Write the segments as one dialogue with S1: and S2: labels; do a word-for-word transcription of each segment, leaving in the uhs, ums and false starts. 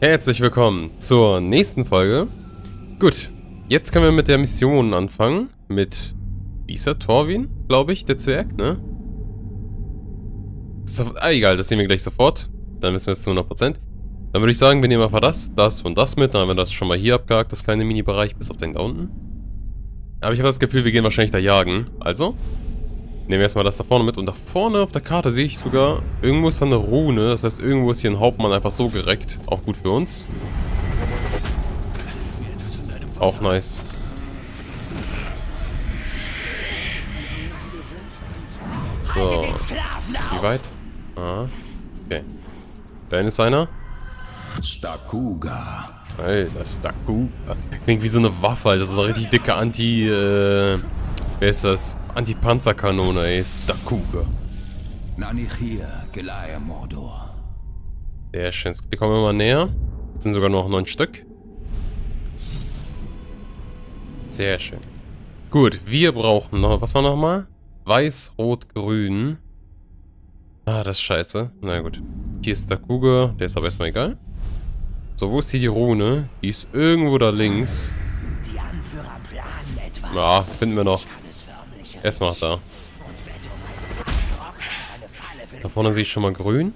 S1: Herzlich willkommen zur nächsten Folge. Gut, jetzt können wir mit der Mission anfangen. Mit, wie ist er? Torwin, glaube ich, der Zwerg, ne? So, ah, egal, das sehen wir gleich sofort. Dann wissen wir es zu hundert Prozent. Dann würde ich sagen, wir nehmen einfach das, das und das mit. Dann haben wir das schon mal hier abgehakt, das kleine Mini-Bereich, bis auf den da unten. Aber ich habe das Gefühl, wir gehen wahrscheinlich da jagen. Also, nehmen wir erstmal das da vorne mit. Und da vorne auf der Karte sehe ich sogar, irgendwo ist da eine Rune. Das heißt, irgendwo ist hier ein Hauptmann einfach so gereckt. Auch gut für uns. Auch nice. So. Wie weit? Ah. Okay. Da ist einer.
S2: Stakuga.
S1: Alter, Stakuga. Klingt wie so eine Waffe, Alter. So eine richtig dicke Anti... Äh, wer ist das? Anti-Panzerkanone, ey. Stakuga. Sehr schön. Wir kommen immer näher. Das sind sogar noch neun Stück. Sehr schön. Gut, wir brauchen noch... Was war nochmal? Weiß, Rot, Grün. Ah, das ist scheiße. Na gut. Hier ist Stakuga. Der ist aber erstmal egal. So, wo ist hier die Rune? Die ist irgendwo da links. Ja, finden wir noch. Erstmal da. Da vorne sehe ich schon mal grün.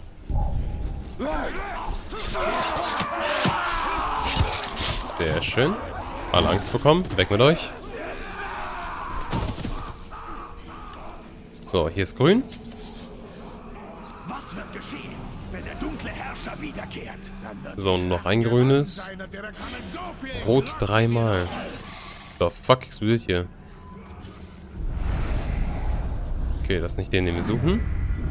S1: Sehr schön. Alle Angst bekommen. Weg mit euch. So, hier ist grün.
S3: Was wird geschehen, wenn der dunkle Herrscher wiederkehrt?
S1: So, noch ein grünes. Rot dreimal. The fuck explodiert hier? Okay, das ist nicht den, den wir suchen.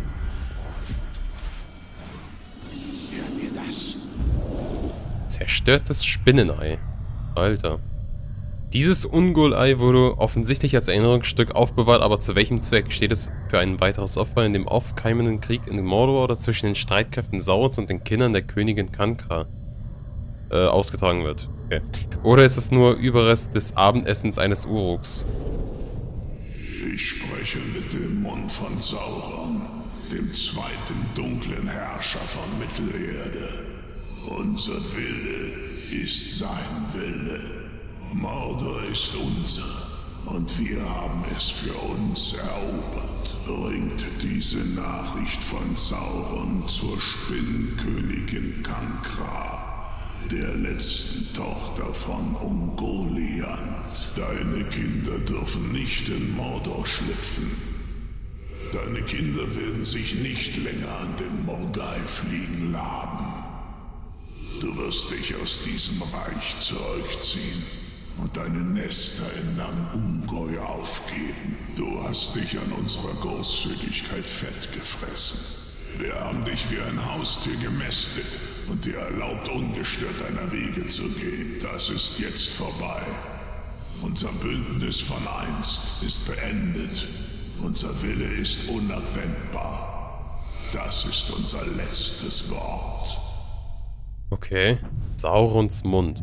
S1: Zerstörtes Spinnenei. Alter. Dieses Ungol-Ei wurde offensichtlich als Erinnerungsstück aufbewahrt, aber zu welchem Zweck? Steht es für ein weiteres Opfer in dem aufkeimenden Krieg in Mordor oder zwischen den Streitkräften Saurons und den Kindern der Königin Kankra äh, ausgetragen wird? Okay. Oder ist es nur Überrest des Abendessens eines Uruks?
S2: Ich spreche mit dem Mund von Sauron, dem zweiten dunklen Herrscher von Mittelerde. Unser Wille ist sein Wille. Mordor ist unser und wir haben es für uns erobert. Bringt diese Nachricht von Sauron zur Spinnkönigin Kankra, der letzten Tochter von Ungoliant. Deine Kinder dürfen nicht in Mordor schlüpfen. Deine Kinder werden sich nicht länger an den Morgai fliegen laben. Du wirst dich aus diesem Reich zurückziehen und deine Nester in Nang-Ungol aufgeben. Du hast dich an unserer Großzügigkeit fett gefressen. Wir haben dich wie ein Haustier gemästet und dir erlaubt, ungestört deiner Wege zu gehen. Das ist jetzt vorbei. Unser Bündnis von einst ist beendet. Unser Wille ist unabwendbar. Das ist unser letztes Wort.
S1: Okay. Saurons Mund.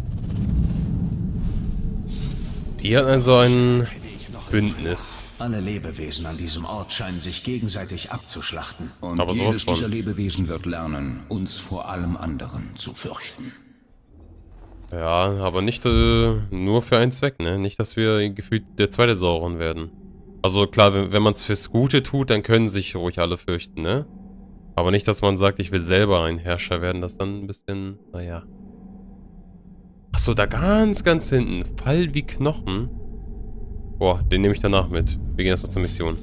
S1: Die hat also ein Bündnis.
S4: Alle Lebewesen an diesem Ort scheinen sich gegenseitig abzuschlachten. Und
S1: Aber sowas
S4: jedes
S1: von.
S4: dieser Lebewesen wird lernen, uns vor allem anderen zu fürchten.
S1: Ja, aber nicht äh, nur für einen Zweck, ne? Nicht, dass wir gefühlt der zweite Sauron werden. Also klar, wenn, wenn man es fürs Gute tut, dann können sich ruhig alle fürchten, ne? Aber nicht, dass man sagt, ich will selber ein Herrscher werden, das dann ein bisschen, naja. Achso, da ganz, ganz hinten. Fall wie Knochen. Boah, den nehme ich danach mit. Wir gehen erstmal zur Mission.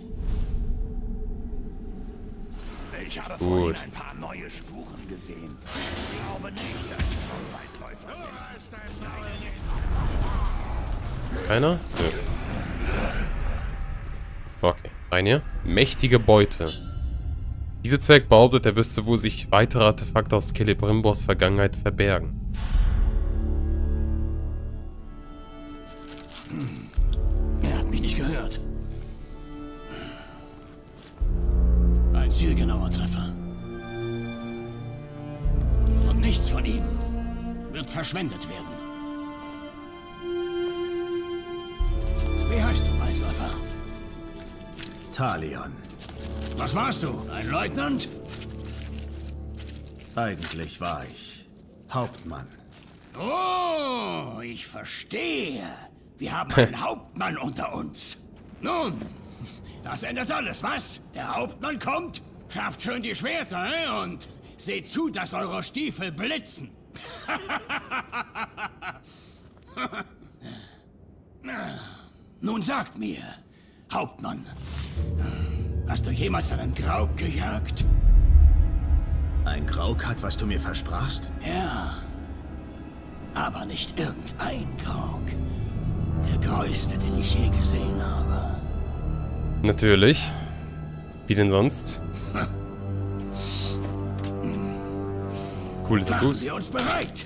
S3: Ich habe
S1: Gut.
S3: vorhin ein paar neue Spuren gesehen. Ich glaube nicht, dass sie schon Weitläufer sind.
S1: Ist keiner? Nö. Okay, rein hier. Mächtige Beute. Dieser Zwerg behauptet, er wüsste, wo sich weitere Artefakte aus Celebrimbors Vergangenheit verbergen.
S5: Er hat mich nicht gehört. Ein zielgenauer Treffer. Und nichts von ihm wird verschwendet werden. Wie heißt du, Weitläufer?
S4: Talion.
S5: Was warst du? Ein Leutnant?
S4: Eigentlich war ich Hauptmann.
S5: Oh, ich verstehe. Wir haben einen Hauptmann unter uns. Nun, das ändert alles, was? Der Hauptmann kommt, schafft schön die Schwerter, eh? Und seht zu, dass eure Stiefel blitzen. Nun sagt mir, Hauptmann, hast du jemals einen Grauk gejagt?
S4: Ein Grauk hat, was du mir versprachst?
S5: Ja, aber nicht irgendein Grauk. Der größte, den ich je gesehen habe.
S1: Natürlich. Wie denn sonst? Coole
S5: Machen
S1: Tattoos.
S5: wir uns bereit.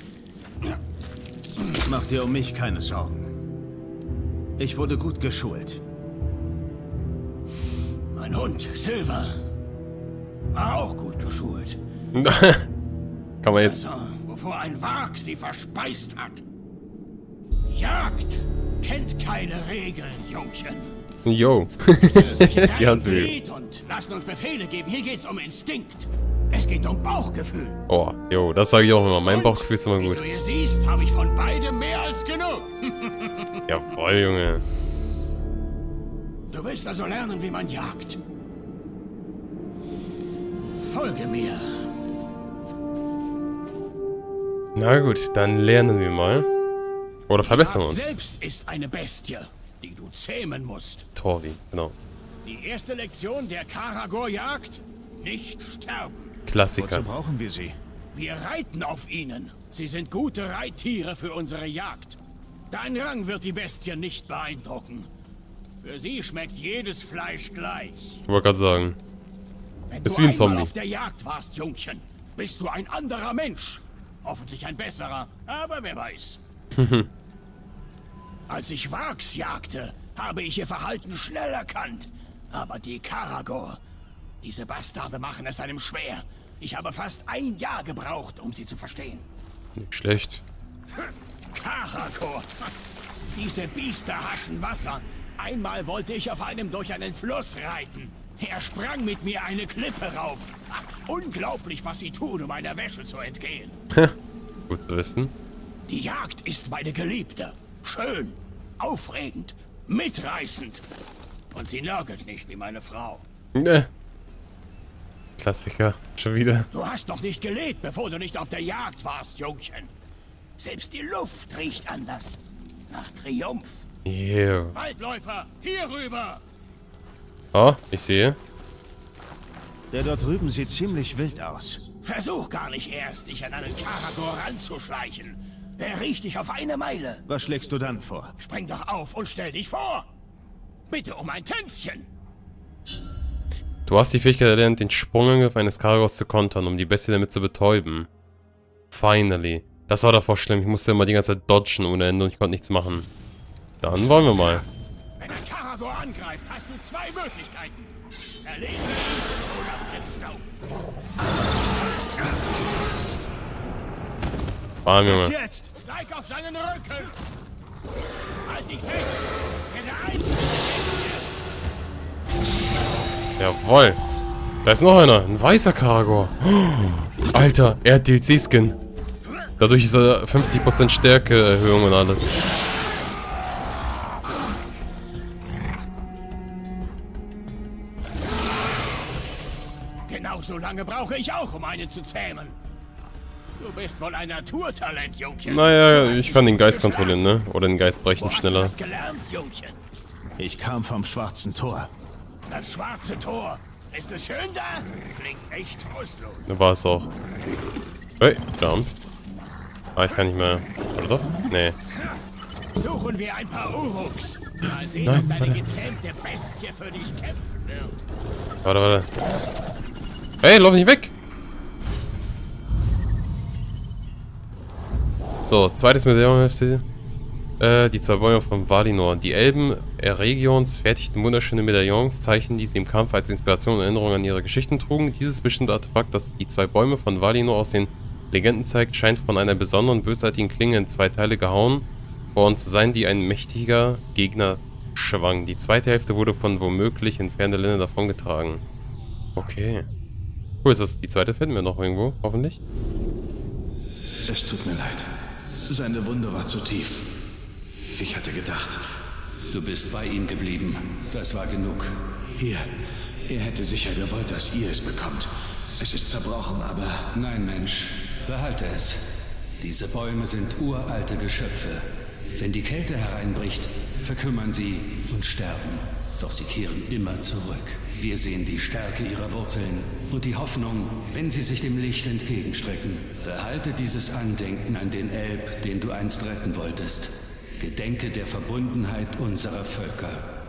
S4: Mach dir um mich keine Sorgen. Ich wurde gut geschult.
S5: Mein Hund, Silver, war auch gut geschult.
S1: Kann man jetzt...
S5: So, wovor ein Wag sie verspeist hat. Jagd kennt keine Regeln, Jungchen.
S1: Yo. Die Handbewegung.
S5: Glied und lassen uns Befehle geben. Hier geht's um Instinkt. Es geht um Bauchgefühl.
S1: Oh, yo, das sage ich auch immer. Mein
S5: Und,
S1: Bauchgefühl ist immer
S5: wie
S1: gut.
S5: du hier siehst, habe ich von beidem mehr als genug.
S1: Jawohl, Junge.
S5: Du willst also lernen, wie man jagt. Folge mir.
S1: Na gut, dann lernen wir mal. Oder verbessern wir
S5: Jagd
S1: uns.
S5: selbst ist eine Bestie, die du zähmen musst.
S1: Torvi, genau.
S5: Die erste Lektion der Karagor-Jagd: nicht sterben.
S1: Klassiker.
S4: Wozu brauchen wir sie?
S5: Wir reiten auf ihnen. Sie sind gute Reittiere für unsere Jagd. Dein Rang wird die Bestie nicht beeindrucken. Für sie schmeckt jedes Fleisch gleich.
S1: Ich wollte gerade sagen.
S5: Wenn
S1: Bist
S5: du
S1: wie ein
S5: einmal
S1: Zombie.
S5: auf der Jagd warst, Jungchen, bist du ein anderer Mensch. Hoffentlich ein besserer, aber wer weiß. Als ich Wargs jagte, habe ich ihr Verhalten schnell erkannt. Aber die Karagor, diese Bastarde machen es einem schwer. Ich habe fast ein Jahr gebraucht, um sie zu verstehen.
S1: Nicht schlecht.
S5: Karagor! Diese Biester hassen Wasser. Einmal wollte ich auf einem durch einen Fluss reiten. Er sprang mit mir eine Klippe rauf. Unglaublich, was sie tun, um einer Wäsche zu entgehen.
S1: Gut zu wissen.
S5: Die Jagd ist meine Geliebte. Schön, aufregend, mitreißend. Und sie nörgelt nicht wie meine Frau.
S1: Ne. Klassiker. Schon wieder.
S5: Du hast noch nicht gelebt, bevor du nicht auf der Jagd warst, Jungchen. Selbst die Luft riecht anders. Nach Triumph.
S1: Yeah.
S5: Waldläufer, hier rüber!
S1: Oh, ich sehe.
S4: Der dort drüben sieht ziemlich wild aus.
S5: Versuch gar nicht erst, dich an einen Karagor ranzuschleichen. Er riecht dich auf eine Meile.
S4: Was schlägst du dann vor?
S5: Spring doch auf und stell dich vor. Bitte um ein Tänzchen.
S1: Du hast die Fähigkeit erlernt, den Sprungangriff eines Karagors zu kontern, um die Bestie damit zu betäuben. Finally. Das war davor schlimm. Ich musste immer die ganze Zeit dodgen ohne Ende und ich konnte nichts machen. Dann wollen wir mal.
S5: Wenn ein Karagor angreift, hast du zwei Möglichkeiten. Erleben oder friss Staub.
S1: Bam, Junge.
S4: Jetzt!
S5: Steig auf seinen Rücken. Halt dich fest. Werde eins.
S1: Jawohl. Da ist noch einer. Ein weißer Karagor. Alter, er hat D L C-Skin. Dadurch ist er fünfzig Prozent Stärke-Erhöhung und alles.
S5: Genau so lange brauche ich auch, um einen zu zähmen. Du bist wohl ein Naturtalent, Jungchen.
S1: Naja,
S5: Du hast
S1: ich
S5: dich
S1: kann den
S5: gut
S1: Geist
S5: geschlagen.
S1: kontrollieren, ne? Oder den Geist
S5: Wo
S1: brechen
S5: hast du
S1: schneller.
S5: das gelernt, Jungchen?
S4: Ich kam vom Schwarzen Tor.
S5: Das schwarze Tor. Ist es schön da? Klingt echt trostlos.
S1: Da war es auch. Hey, Jump. Ah, ich kann nicht mehr. Oder doch? Nee.
S5: Suchen wir ein paar Uruks. Mal sehen,
S1: Nein,
S5: ob deine
S1: warte.
S5: gezähmte Bestie für dich kämpfen wird.
S1: Warte, warte. Hey, lauf nicht weg! So, zweites Medaillonhefte. Äh, die zwei Bäume von Valinor. Die Elben Eregions fertigten wunderschöne Medaillons, Zeichen, die sie im Kampf als Inspiration und Erinnerung an ihre Geschichten trugen. Dieses bestimmte Artefakt, das die zwei Bäume von Valinor aus den Legenden zeigt, scheint von einer besonderen bösartigen Klinge in zwei Teile gehauen worden zu sein, die ein mächtiger Gegner schwang. Die zweite Hälfte wurde von womöglich entfernte Länder davongetragen. Okay. Wo ist das? Die zweite finden wir noch irgendwo, hoffentlich.
S4: es tut mir leid. Seine Wunde war zu tief. Ich hatte gedacht...
S6: Du bist bei ihm geblieben. Das war genug.
S4: Hier, er hätte sicher gewollt, dass ihr es bekommt. Es ist zerbrochen, aber...
S6: Nein, Mensch, behalte es. Diese Bäume sind uralte Geschöpfe. Wenn die Kälte hereinbricht, verkümmern sie und sterben. Doch sie kehren immer zurück. Wir sehen die Stärke ihrer Wurzeln und die Hoffnung, wenn sie sich dem Licht entgegenstrecken. Behalte dieses Andenken an den Elb, den du einst retten wolltest. Gedenke der Verbundenheit unserer Völker.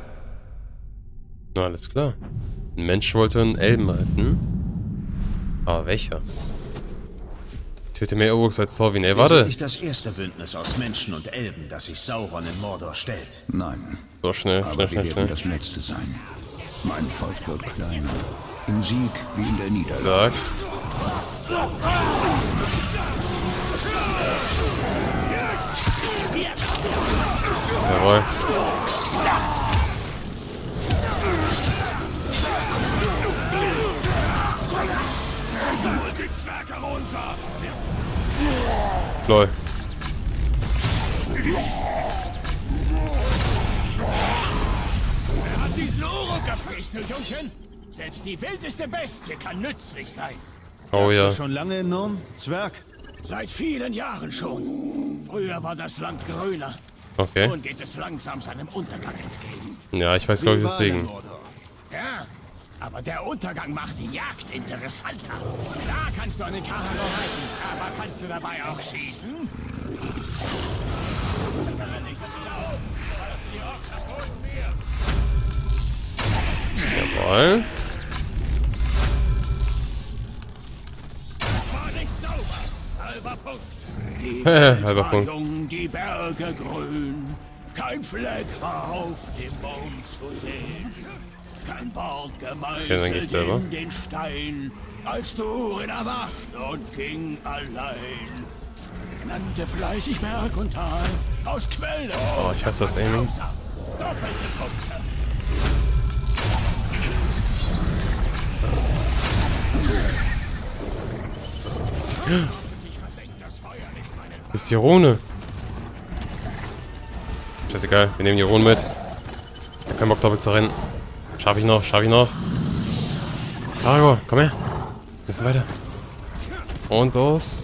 S1: Na, alles klar. Ein Mensch wollte einen Elben retten. Aber welcher? Töte mehr Uruks als Thorwin. Ey, warte.
S4: Wir sind nicht das erste Bündnis aus Menschen und Elben, das sich Sauron in Mordor stellt.
S3: Nein,
S1: So schnell,
S3: aber
S1: schnell,
S3: wir
S1: schnell,
S3: werden
S1: schnell.
S3: das Letzte sein. Mein Volk wird kleiner. Im Sieg wie in der Niederlage.
S1: Zack. Jawohl. Lol.
S5: Wer hat diesen Uruk gefressen, Jungchen? Selbst die wildeste Bestie kann nützlich sein.
S1: Oh ja.
S4: Schon lange in Nurn, Zwerg?
S5: Seit vielen Jahren schon. Früher war das Land grüner.
S1: Okay.
S5: Nun geht es langsam seinem Untergang entgegen.
S1: Ja, ich weiß glaube ich deswegen.
S5: Ja, aber der Untergang macht die Jagd interessanter. Da kannst du einen Karacho reiten, aber kannst du dabei auch schießen?
S1: Jawohl.
S5: Das war nicht sauber. Halber Punkt. Die
S1: Halber
S5: Welt war
S1: Punkt.
S5: jung, die Berge grün. Kein Fleck war auf dem Baum zu sehen. Kein Wort
S1: Okay, dann
S5: gemeißelt
S1: geht's selber.
S5: in den Stein. Als Durin erwacht und ging allein. Nannte fleißig Berg und Tal. Aus Quellen.
S1: Oh, ich hasse das Aiming.
S5: Doppelte Punkte. Ich versenk das Feuer nicht, meinen
S1: Das ist die Rune. Scheißegal, wir nehmen die Rune mit. Ich hab keinen Bock doppelt zu rennen. Schaff ich noch, schaff ich noch. Karacho, komm her. Wir müssen weiter. Und los.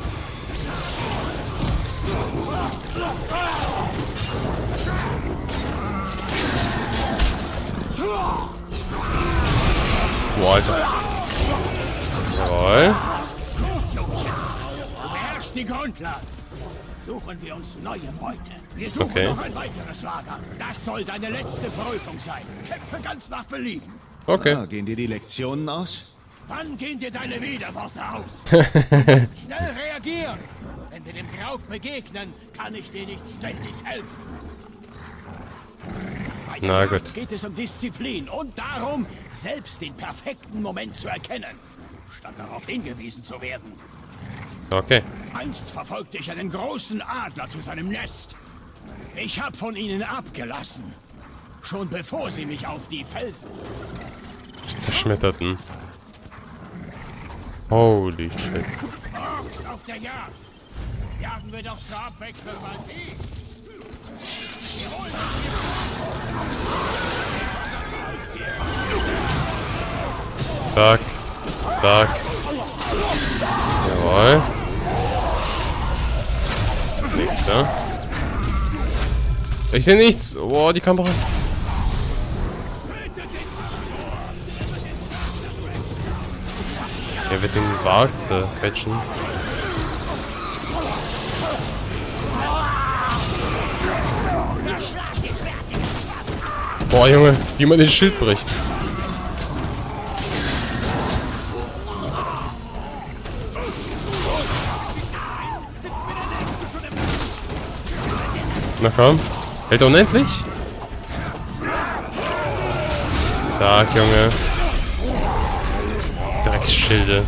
S1: Boah, Alter. Jawohl.
S5: Du beherrschst die Grundlagen. Suchen wir uns neue Beute. Wir suchen
S1: Okay.
S5: noch ein weiteres Lager. Das soll deine letzte Prüfung sein. Kämpfe ganz nach Belieben.
S1: Okay.
S4: Ah, gehen dir die Lektionen aus?
S5: Wann gehen dir deine Widerworte aus? Du musst schnell reagieren. Wenn wir dem Grauk begegnen, kann ich dir nicht ständig helfen. Bei der
S1: Na
S5: Jagd
S1: gut.
S5: geht es um Disziplin und darum, selbst den perfekten Moment zu erkennen, statt darauf hingewiesen zu werden.
S1: Okay.
S5: Einst verfolgte ich einen großen Adler zu seinem Nest. Ich habe von ihnen abgelassen. Schon bevor sie mich auf die Felsen...
S1: Zerschmetterten. Holy shit.
S5: Orks auf der Jagd. Jagen wir doch zur Abwechslung mal sie. Sie holen
S1: Zack. Zack. Jawohl. Nichts, ja? Ich sehe nichts. Boah, die Kamera. Er wird den Wag zerquetschen. Boah, Junge, wie man den Schild bricht. Na komm. Hält er unendlich? Zack, Junge. Drecksschilde.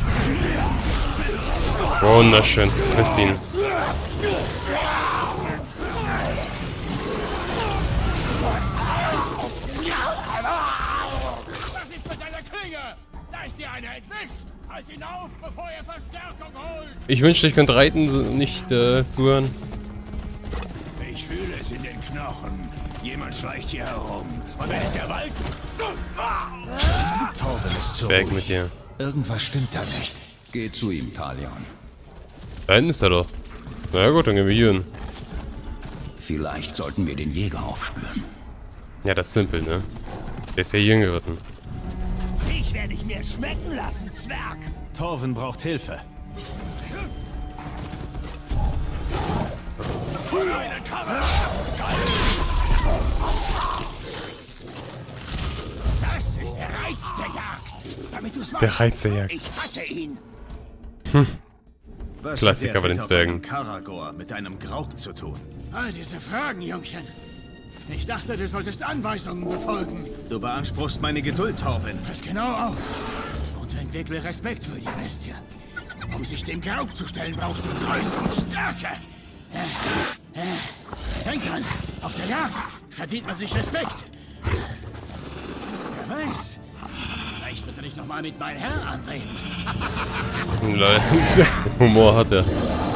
S1: Wunderschön. Friss ihn.
S5: Was ist mit deiner Klinge? Da ist dir einer entwischt. Halt ihn auf, bevor er Verstärkung holt!
S1: Ich wünschte, ich könnte Reiten nicht äh, zuhören.
S5: Ich fühle es in den Knochen. Jemand schleicht hier herum. Und wer ist der Wald?
S4: Torben ist zu
S1: Weg
S4: ruhig.
S1: mit dir.
S4: Irgendwas stimmt da nicht.
S6: Geh zu ihm, Talion.
S1: Da hinten ist er doch. Na ja, gut, dann gehen wir hier hin.
S3: Vielleicht sollten wir den Jäger aufspüren.
S1: Ja, das ist simpel, ne? Der ist ja hier hingeritten.
S5: Ich werde dich mir schmecken lassen, Zwerg!
S4: Torben braucht Hilfe.
S5: Das ist der Reiz der Jagd. Damit du's weißt.
S1: Der Reiz der Jagd.
S5: Ich hatte ihn.
S4: Was
S1: Klassiker
S4: hat der
S1: bei den
S4: Ritter
S1: Zwergen.
S4: von Karagor mit einem Grauk zu tun?
S5: All diese Fragen, Jungchen. Ich dachte, du solltest Anweisungen befolgen.
S4: Du beanspruchst meine Geduld, Torben.
S5: Pass genau auf und entwickle Respekt für die Bestie. Um sich dem Grauk zu stellen, brauchst du Größe und Stärke. Äh, äh, denk dran, auf der Jagd verdient man sich Respekt. Wer weiß, vielleicht wird er dich noch mal mit meinem Herrn anreden.
S1: Lol. Humor hat er.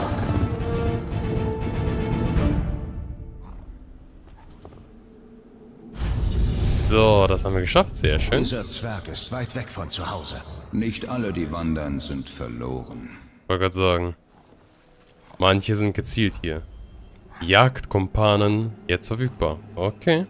S1: So, das haben wir geschafft. Sehr schön.
S4: Dieser Zwerg ist weit weg von zu Hause.
S3: Nicht alle, die wandern, sind verloren.
S1: Ich wollte gerade sagen. Manche sind gezielt hier. Jagdkumpanen jetzt verfügbar. Okay.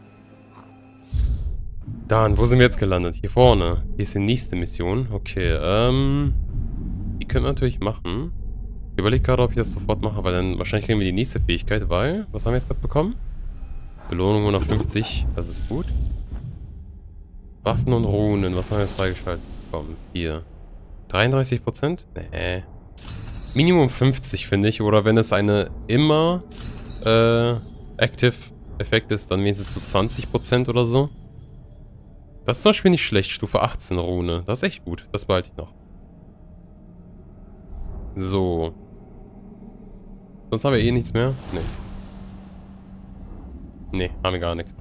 S1: Dann, wo sind wir jetzt gelandet? Hier vorne. Hier ist die nächste Mission. Okay, ähm... die können wir natürlich machen. Ich überlege gerade, ob ich das sofort mache, weil dann wahrscheinlich kriegen wir die nächste Fähigkeit, weil... Was haben wir jetzt gerade bekommen? Belohnung hundertfünfzig. Das ist gut. Waffen und Runen. Was haben wir jetzt freigeschaltet bekommen? Hier. dreiunddreißig Prozent? Nee. Minimum fünfzig, finde ich. Oder wenn es eine immer äh, Active Effekt ist, dann wenigstens so zwanzig Prozent oder so. Das ist zum Beispiel nicht schlecht. Stufe achtzehn Rune. Das ist echt gut. Das behalte ich noch. So. Sonst haben wir eh nichts mehr. Nee. Nee, haben wir gar nichts.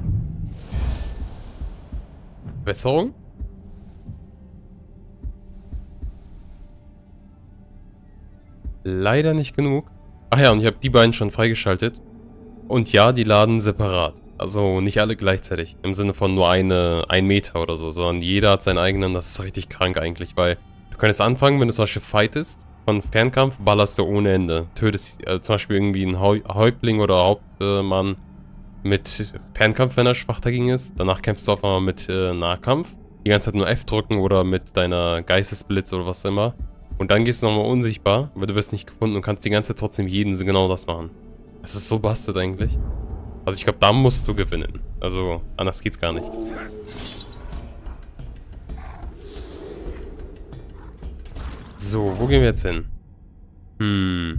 S1: Besserung? Leider nicht genug. Ach ja, und ich habe die beiden schon freigeschaltet. Und ja, die laden separat. Also nicht alle gleichzeitig. Im Sinne von nur eine, ein Meter oder so. Sondern jeder hat seinen eigenen. Das ist richtig krank eigentlich, weil du könntest anfangen, wenn du zum Beispiel fightest. Von Fernkampf ballerst du ohne Ende. Tötest äh, zum Beispiel irgendwie einen Häuptling oder Hauptmann mit Fernkampf, wenn er schwach dagegen ist. Danach kämpfst du auf einmal mit äh, Nahkampf. Die ganze Zeit nur F drücken oder mit deiner Geistesblitz oder was immer. Und dann gehst du nochmal unsichtbar, weil du wirst nicht gefunden und kannst die ganze Zeit trotzdem jeden genau das machen. Das ist so busted eigentlich. Also ich glaube, da musst du gewinnen. Also anders geht's gar nicht. So, wo gehen wir jetzt hin? Hm.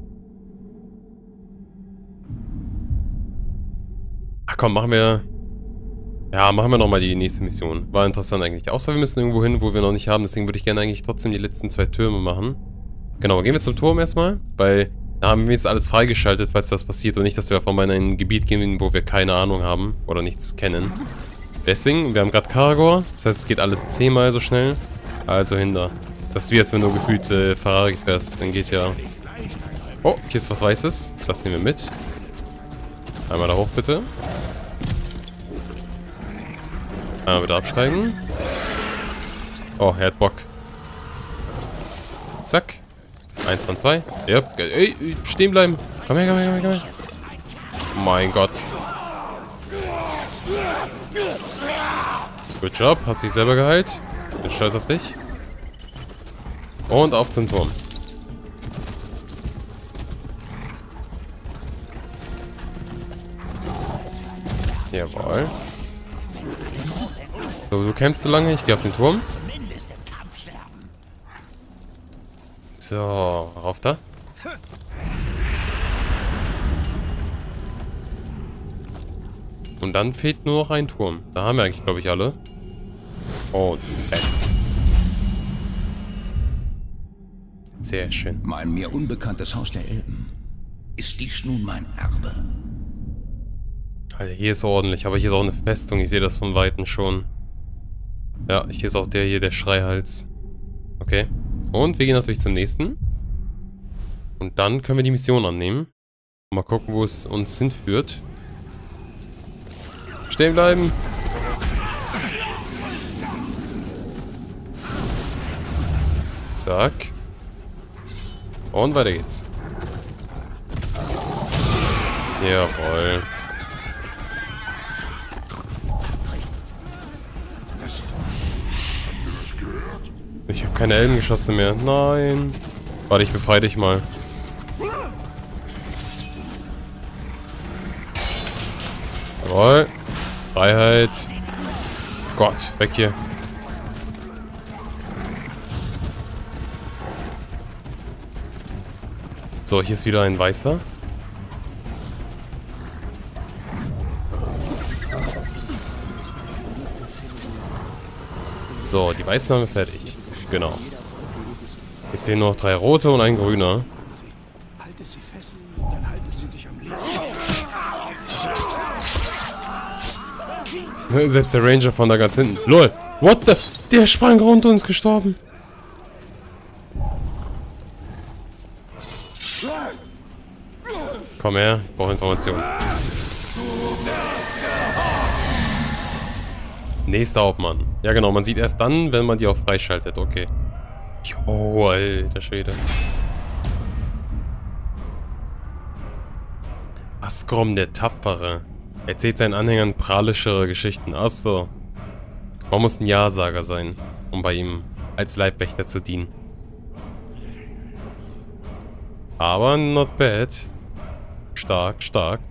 S1: Ach komm, machen wir... Ja, machen wir nochmal die nächste Mission. War interessant eigentlich. Außer wir müssen irgendwo hin, wo wir noch nicht haben. Deswegen würde ich gerne eigentlich trotzdem die letzten zwei Türme machen. Genau, gehen wir zum Turm erstmal. Weil da haben wir jetzt alles freigeschaltet, falls das passiert. Und nicht, dass wir auf einmal in ein Gebiet gehen, wo wir keine Ahnung haben. Oder nichts kennen. Deswegen, wir haben gerade Karagor. Das heißt, es geht alles zehnmal so schnell. Also hinter. Das ist wie, als wenn du gefühlt äh, Ferrari fährst. Dann geht ja... Oh, hier ist was Weißes. Das nehmen wir mit. Einmal da hoch, bitte. Einmal wieder absteigen. Oh, er hat Bock. Zack. Eins von zwei. Ja, ey, stehen bleiben. Komm her, komm her, komm her, komm her. Mein Gott. Good job, hast dich selber geheilt. Bin stolz auf dich. Und auf zum Turm. Jawohl. So, du kämpfst so lange, ich gehe auf den Turm. So, rauf da. Und dann fehlt nur noch ein Turm. Da haben wir eigentlich, glaube ich, alle. Oh, äh. Sehr schön.
S3: Mein mir unbekanntes Haus der Elben. Ist dies nun mein Erbe?
S1: Alter, hier ist ordentlich, aber hier ist auch eine Festung. Ich sehe das von Weitem schon. Ja, hier ist auch der hier, der Schreihals. Okay. Und wir gehen natürlich zum nächsten. Und dann können wir die Mission annehmen. Mal gucken, wo es uns hinführt. Stehen bleiben. Zack. Und weiter geht's. Jawohl. Ich habe keine Elbengeschosse mehr. Nein. Warte, ich befreie dich mal. Jawohl. Freiheit. Gott, weg hier. So, hier ist wieder ein weißer. So, die weißen haben wir fertig. Genau. Jetzt sehen nur noch drei rote und ein grüner.
S4: Halte sie fest, dann halten sie dich am Leben.
S1: Selbst der Ranger von da ganz hinten. LOL! What the? Der sprang runter und ist gestorben. Komm her, ich brauche Informationen. Nächster Hauptmann. Ja genau, man sieht erst dann, wenn man die auf freischaltet. Okay. Jo, alter Schwede. Askrom der Tapfere. Erzählt seinen Anhängern prahlischere Geschichten. Achso. Man muss ein Ja-Sager sein, um bei ihm als Leibwächter zu dienen. Aber not bad. Stark, stark.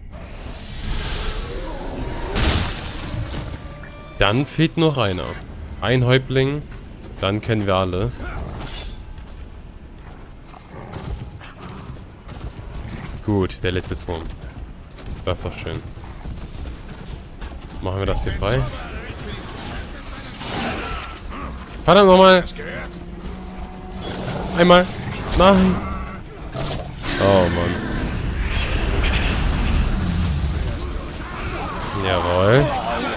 S1: Dann fehlt noch einer. Ein Häuptling. Dann kennen wir alle. Gut, der letzte Turm. Das ist doch schön. Machen wir das hier frei. Verdammt nochmal. Einmal. Nein. Oh Mann. Jawohl.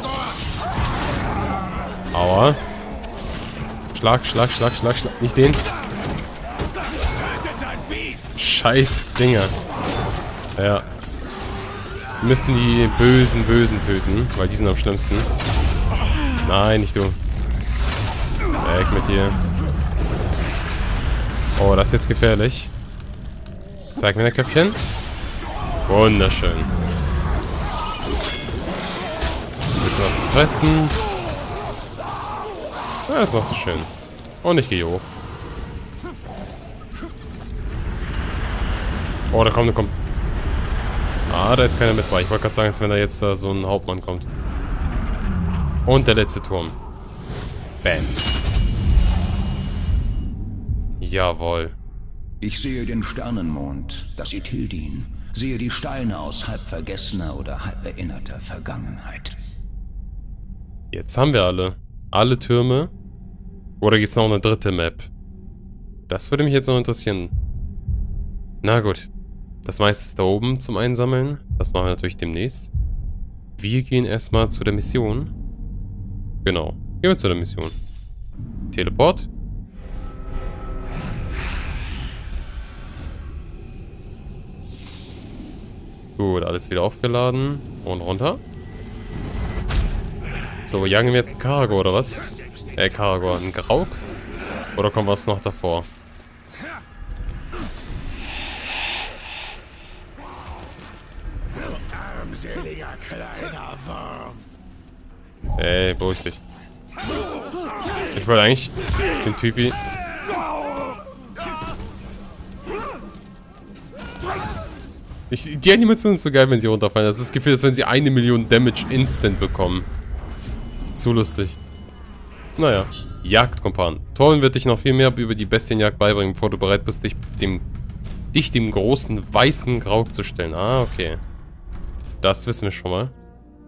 S1: Aua. Schlag, Schlag, Schlag, Schlag, Schlag. Nicht den. Scheiß Dinger. Ja. Wir müssen die bösen, bösen töten, weil die sind am schlimmsten. Nein, nicht du. Weg mit dir. Oh, das ist jetzt gefährlich. Zeig mir dein Köpfchen. Wunderschön. Ein bisschen was zu fressen. Ja, das machst du schön. Und ich gehe hoch. Oh, da kommt, da kommt. Ah, da ist keiner mit bei. Ich wollte gerade sagen, als wenn da jetzt uh, so ein Hauptmann kommt. Und der letzte Turm. Bam. Jawohl.
S3: Ich sehe den Sternenmond, das Ithildin. Sehe die Steine aus halb vergessener oder halb erinnerter Vergangenheit.
S1: Jetzt haben wir alle. Alle Türme. Oder gibt es noch eine dritte Map? Das würde mich jetzt noch interessieren. Na gut. Das meiste ist da oben zum Einsammeln. Das machen wir natürlich demnächst. Wir gehen erstmal zu der Mission. Genau. Gehen wir zu der Mission. Teleport. Gut, alles wieder aufgeladen. Und runter. So, jagen wir jetzt einen Karagor oder was? Äh, Karagor, einen Grauk? Oder kommt was noch davor? Ey, beruhig dich. Ich wollte eigentlich den Typi... Ich, die Animation ist so geil, wenn sie runterfallen. Das ist das Gefühl, als wenn sie eine Million Damage instant bekommen. Zu lustig. Naja. Jagdkompan. Thorn wird dich noch viel mehr über die Bestienjagd beibringen, bevor du bereit bist, dich dem, dich dem großen weißen Grauk zu stellen. Ah, okay. Das wissen wir schon mal.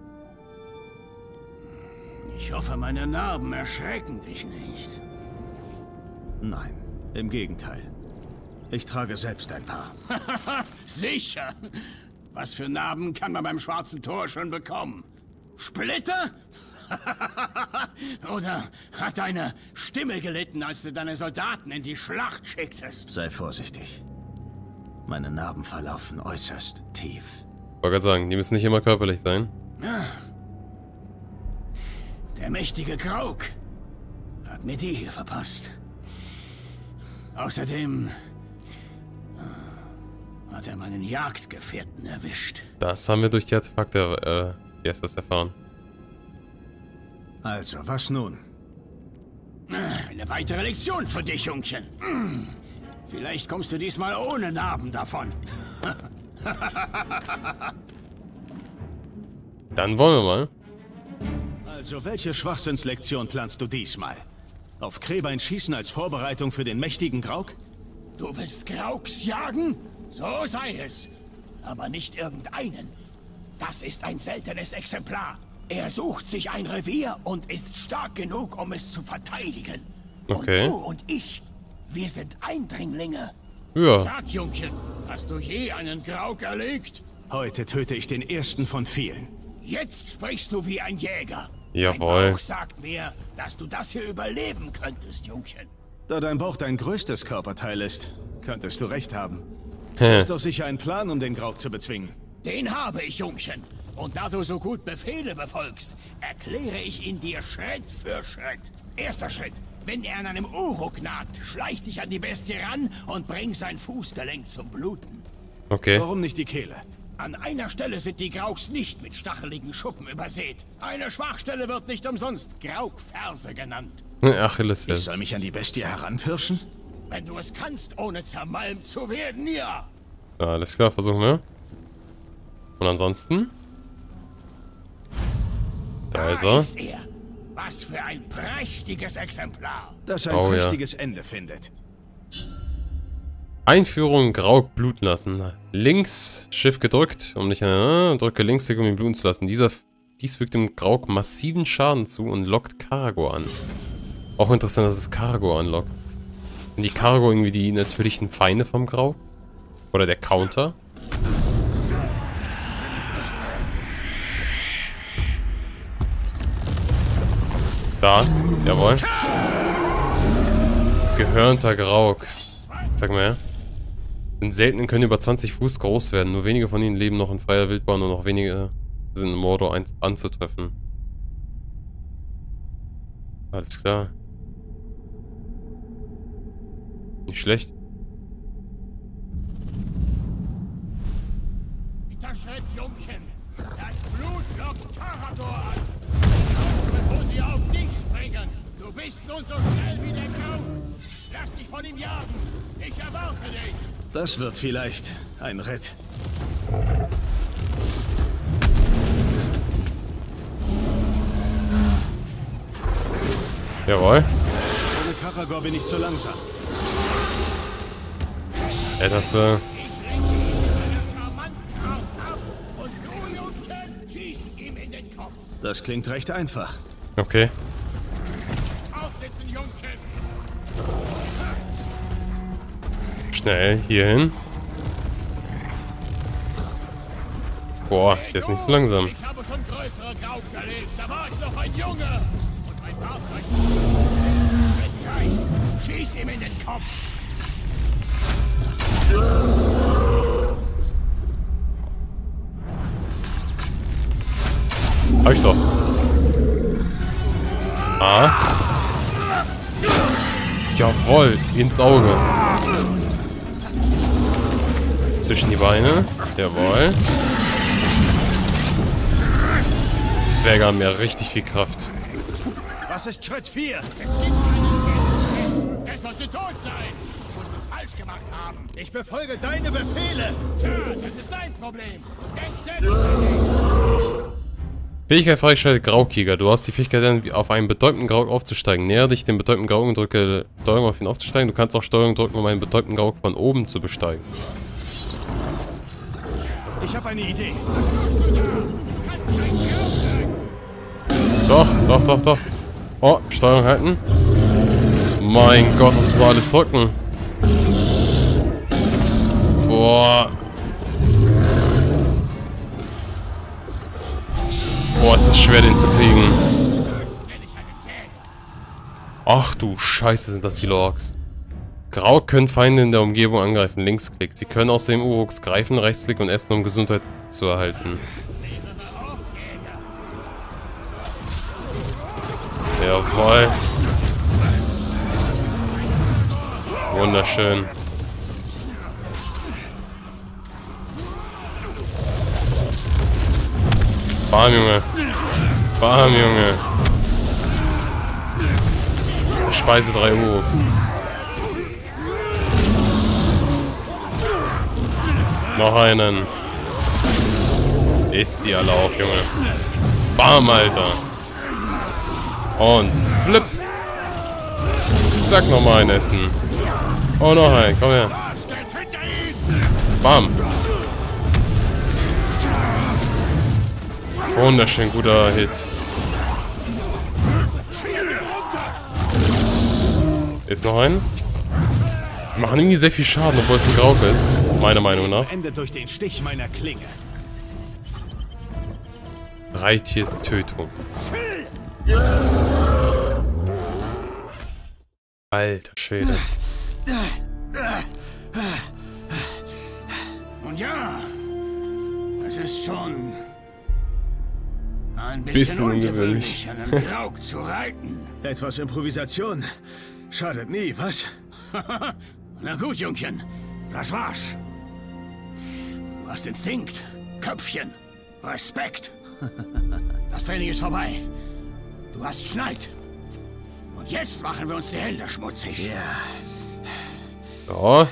S5: Ich hoffe, meine Narben erschrecken dich nicht.
S4: Nein, im Gegenteil. Ich trage selbst ein paar.
S5: Sicher. Was für Narben kann man beim Schwarzen Tor schon bekommen? Splitter? Oder hat deine Stimme gelitten, als du deine Soldaten in die Schlacht schicktest?
S4: Sei vorsichtig. Meine Narben verlaufen äußerst tief.
S1: Ich wollte gerade sagen, die müssen nicht immer körperlich sein.
S5: Ja. Der mächtige Grauk hat mir die hier verpasst. Außerdem äh, hat er meinen Jagdgefährten erwischt.
S1: Das haben wir durch die Artefakte, äh, wie heißt das, erfahren.
S4: Also, was nun?
S5: Eine weitere Lektion für dich, Jungchen. Vielleicht kommst du diesmal ohne Narben davon.
S1: Dann wollen wir mal.
S4: Also, welche Schwachsinnslektion planst du diesmal? Auf Kräbein schießen als Vorbereitung für den mächtigen Grauk?
S5: Du willst Grauks jagen? So sei es. Aber nicht irgendeinen. Das ist ein seltenes Exemplar. Er sucht sich ein Revier und ist stark genug, um es zu verteidigen.
S1: Okay.
S5: Und du und ich, wir sind Eindringlinge.
S1: Ja.
S5: Sag, Jungchen, hast du je einen Grauk erlegt?
S4: Heute töte ich den ersten von vielen.
S5: Jetzt sprichst du wie ein Jäger.
S1: Jawohl.
S5: Mein Bauch sagt mir, dass du das hier überleben könntest, Jungchen.
S4: Da dein Bauch dein größtes Körperteil ist, könntest du recht haben.
S1: Hä.
S4: Ist doch sicher ein Plan, um den Grauk zu bezwingen.
S5: Den habe ich, Jungchen. Und da du so gut Befehle befolgst, erkläre ich ihn dir Schritt für Schritt. Erster Schritt. Wenn er an einem Uruk naht, schleich dich an die Bestie ran und bring sein Fußgelenk zum Bluten.
S1: Okay.
S4: Warum nicht die Kehle?
S5: An einer Stelle sind die Grauks nicht mit stacheligen Schuppen übersät. Eine Schwachstelle wird nicht umsonst Graukferse genannt.
S4: Ich
S1: Achillesferse.
S4: soll mich an die Bestie heranpirschen?
S5: Wenn du es kannst, ohne zermalmt zu werden, ja.
S1: Ja, alles klar, versuchen wir. Und ansonsten? Da ist er.
S5: ist er. Was für ein prächtiges Exemplar.
S4: Das ein
S1: Oh, ja.
S4: prächtiges Ende findet.
S1: Einführung Grauk bluten lassen. Links Shift gedrückt, um nicht äh, drücke links, um ihn bluten zu lassen. Dieser, dies fügt dem Grauk massiven Schaden zu und lockt Karago an. Auch interessant, dass es Karago anlockt. Sind die Karago irgendwie die natürlichen Feinde vom Grauk? Oder der Counter? Da, jawohl. Gehörnter Grauk. Sag mal, ja. Sind selten und können über zwanzig Fuß groß werden. Nur wenige von ihnen leben noch in freier Wildbahn und noch wenige sind in Mordor ein anzutreffen. Alles klar. Nicht schlecht.
S5: Dritter Schritt, Jungchen. Das Blut lockt Karagor an. Bevor sie auf dich springen. Du bist nun so schnell wie der Grauk. Lass dich von ihm jagen. Ich erwarte dich.
S4: Das wird vielleicht ein Ritt.
S1: Jawohl.
S4: Ohne Karagor bin ich zu langsam.
S1: Ja, das, äh...
S4: Das klingt recht einfach.
S1: Okay.
S5: Aufsitzen, Jungchen.
S1: Schnell hier hin. Boah, der ist nicht so langsam.
S5: Ich habe schon größere Grauks erlebt. Da war ich noch ein Junge. Und mein Bauch rein. Schieß ihm in den Kopf.
S1: Hab ich doch. Ah. Jawohl, ins Auge. Zwischen die Beine. Jawohl. Zwerge haben ja richtig viel Kraft.
S4: Was ist Schritt vier?
S5: Es gibt einen Er sollte tot sein. Du musst es falsch gemacht haben.
S4: Ich befolge deine Befehle.
S5: Tja, das ist dein Problem. Denk selbst.
S1: Fähigkeit freigeschaltet, Graukjäger. Du hast die Fähigkeit, dann auf einen betäubten Grauk aufzusteigen. Näher dich dem betäubten Grauk und drücke Steuerung auf ihn aufzusteigen. Du kannst auch Steuerung drücken, um einen betäubten Grauk von oben zu besteigen.
S4: Ich habe eine Idee.
S1: Doch, doch, doch, doch. Oh, Steuerung halten. Mein Gott, das war alles drücken. Boah. Boah, ist das schwer, den zu kriegen. Ach du Scheiße, sind das viele Orks. Grau können Feinde in der Umgebung angreifen. Linksklick. Sie können außerdem Uruks greifen, Rechtsklick und essen, um Gesundheit zu erhalten. Jawohl. Wunderschön. Bam, Junge. Bam, Junge. Speise drei Uruks. Noch einen. Ist sie alle auf, Junge. Bam, Alter. Und flip. Zack, nochmal ein Essen. Oh, noch ein. Komm her. Bam. Wunderschön guter Hit. Ist noch ein? Wir machen irgendwie sehr viel Schaden, obwohl es ein Grauk ist. Meiner Meinung nach.
S4: Endet durch den Stich meiner Klinge.
S1: Reittier-Tötung. Alter Schwede.
S5: Und ja, es ist schon ein bisschen,
S1: Bisschen
S5: ungewöhnlich, einen Grauk zu reiten.
S4: Etwas Improvisation schadet nie, was?
S5: Na gut, Jungchen, das war's. Du hast Instinkt, Köpfchen, Respekt. Das Training ist vorbei. Du hast Schneid. Und jetzt machen wir uns die Hände schmutzig.
S4: Ja.
S1: Ja.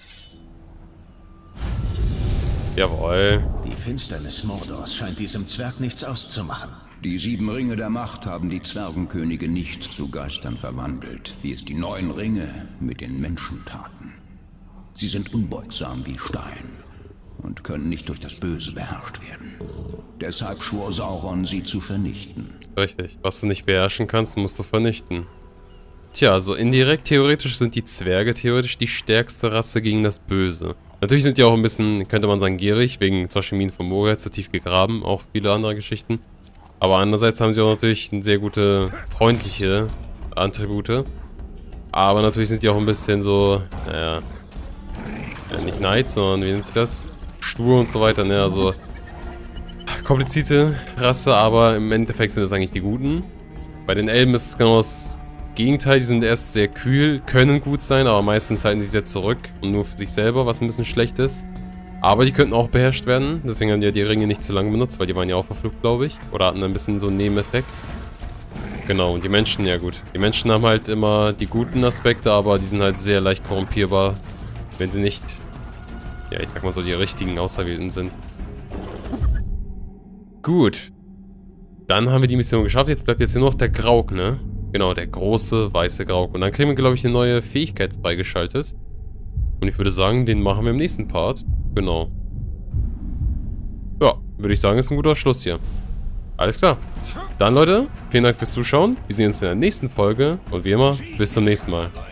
S1: Jawohl.
S4: Die Finsternis Mordors scheint diesem Zwerg nichts auszumachen.
S3: Die sieben Ringe der Macht haben die Zwergenkönige nicht zu Geistern verwandelt, wie es die neun Ringe mit den Menschen taten. Sie sind unbeugsam wie Stein und können nicht durch das Böse beherrscht werden. Deshalb schwor Sauron, sie zu vernichten.
S1: Richtig. Was du nicht beherrschen kannst, musst du vernichten. Tja, also indirekt theoretisch sind die Zwerge theoretisch die stärkste Rasse gegen das Böse. Natürlich sind die auch ein bisschen, könnte man sagen, gierig, wegen zum Beispiel Minen von Moria, zu tief gegraben, auch viele andere Geschichten. Aber andererseits haben sie auch natürlich eine sehr gute, freundliche Attribute. Aber natürlich sind die auch ein bisschen so, naja, ja, nicht Neid, sondern wie nennt sich das? Stur und so weiter, ne, also komplizierte Rasse, aber im Endeffekt sind das eigentlich die Guten. Bei den Elben ist es genau das Gegenteil, die sind erst sehr kühl, können gut sein, aber meistens halten sie sich sehr zurück und nur für sich selber, was ein bisschen schlecht ist. Aber die könnten auch beherrscht werden, deswegen haben die ja die Ringe nicht zu lange benutzt, weil die waren ja auch verflucht, glaube ich. Oder hatten ein bisschen so einen Nebeneffekt. Genau, und die Menschen, ja gut. Die Menschen haben halt immer die guten Aspekte, aber die sind halt sehr leicht korrumpierbar, wenn sie nicht, ja ich sag mal so, die richtigen Auserwählten sind. Gut. Dann haben wir die Mission geschafft, jetzt bleibt jetzt hier nur noch der Grauk, ne? Genau, der große, weiße Grauk. Und dann kriegen wir, glaube ich, eine neue Fähigkeit freigeschaltet. Und ich würde sagen, den machen wir im nächsten Part. Genau. Ja, würde ich sagen, ist ein guter Schluss hier. Alles klar. Dann, Leute, vielen Dank fürs Zuschauen. Wir sehen uns in der nächsten Folge. Und wie immer, bis zum nächsten Mal.